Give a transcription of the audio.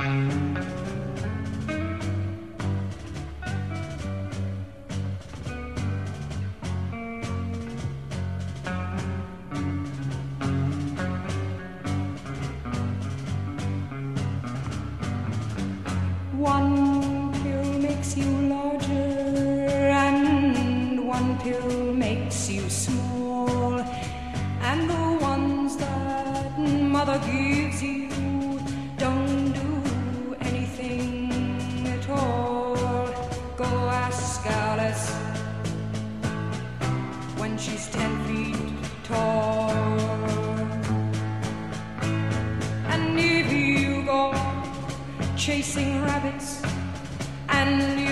One pill makes you larger and one pill makes you small, and the ones that mother gives you don't do anything at all. Go ask Alice when she's 10 feet tall. And if you go chasing rabbits and